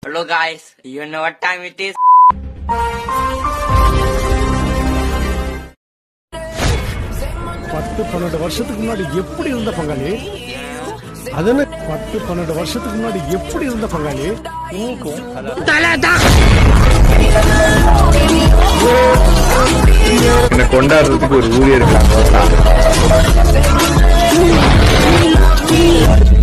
Hello guys, you know what time it is? பத்து 12 வருஷத்துக்கு முன்னாடி எப்படி இருந்த பங்காளி? அதன 10 12 வருஷத்துக்கு முன்னாடி எப்படி இருந்த பங்காளி? என்ன கொண்டாடுறதுக்கு ஒரு ஊழியர் இருக்காங்க.